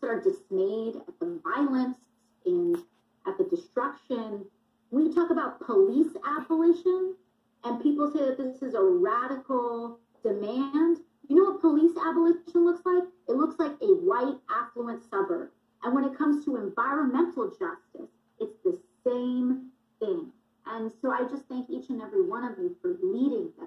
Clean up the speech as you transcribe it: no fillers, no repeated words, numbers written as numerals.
are dismayed at the violence and at the destruction. We talk about police abolition, and people say that this is a radical demand. You know what police abolition looks like? It looks like a white, affluent suburb. And when it comes to environmental justice, it's the same thing. And so I just thank each and every one of you for leading this.